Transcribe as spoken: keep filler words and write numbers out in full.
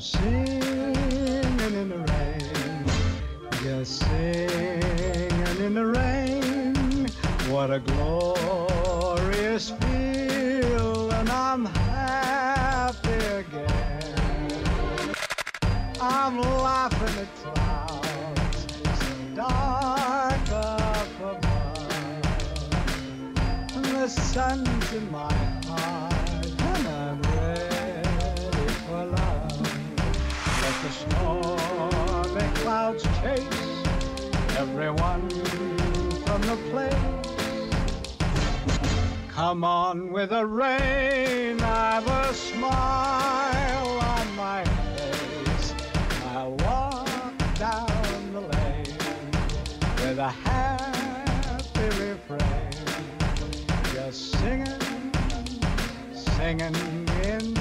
singing in the rain, just singing in the rain. What a glorious feeling, I'm happy again. I'm laughing at clouds so dark up above, and the sun's in my heart, and I'm ready for love. Let the stormy clouds chase everyone from the place. Come on with the rain, I've a smile on my face. I'll walk down the lane with a happy refrain, just singing, singing in